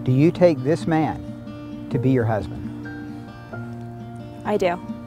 Do you take this man to be your husband? I do.